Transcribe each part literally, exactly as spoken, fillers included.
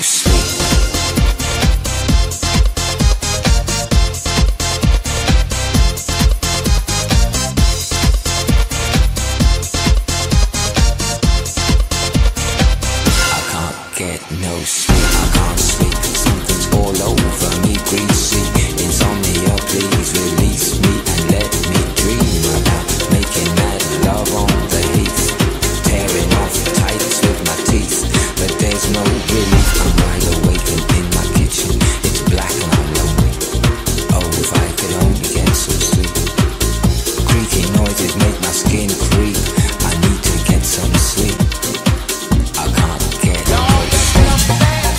sleep. I can't get no sleep. I can't sleep. Something's all over me, greasy. Insomnia, please release me and let me dream about making mad love on the heath, tearing off tights with my teeth. But there's no relief. I'm wide awake and in my kitchen. It's black and I'm lonely. Oh, if I could only get some sleep. Creaky noises make my skin creep. I need to get some sleep. I can't get no sleep.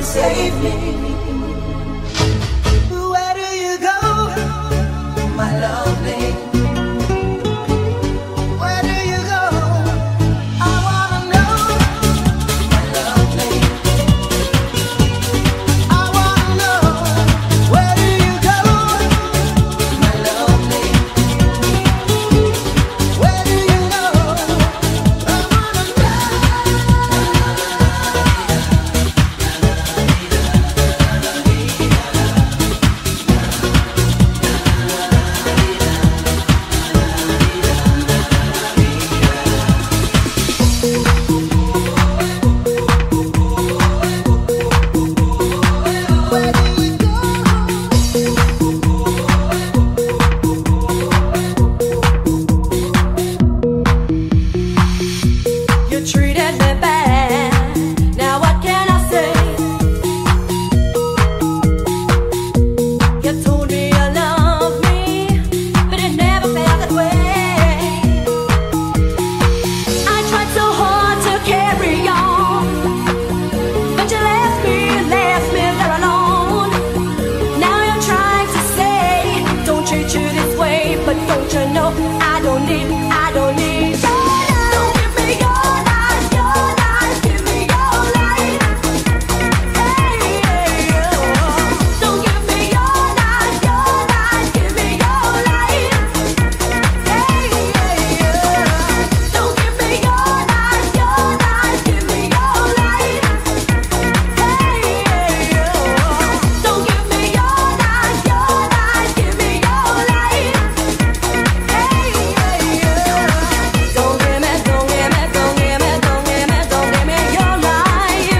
save me. Where do you go, my lovely? Where do you go? I wanna know, my lovely. I wanna know, where do you go, my lovely? Where do you go? I wanna know. You treated me bad. Now what can I say? You told me you love me, but it never felt that way. I tried so hard to carry on, but you left me, left me there alone. Now you're trying to say, don't treat you this way, but don't you know I don't need, I don't need your love. Don't give me your life, your life, give me your life. Hey, hey, oh. Don't give me your life, your life, give me your life. Hey, hey, oh. Don't give me your life, your life, give me your life. Hey, hey, oh. Don't give me your life, your life, give me your life. Hey, hey, oh. Don't give me, don't give me, don't give me, don't give me, don't give me your life.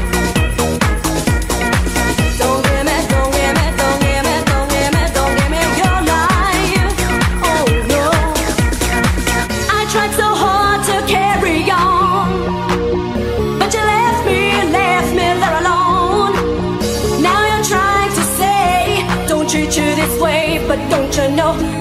Don't give me, don't give me, don't give me, don't give me, don't give me your life. Oh no. I tried so hard to carry on, but you left me, left me there alone. Now you're trying to say, don't treat you this way, but don't you know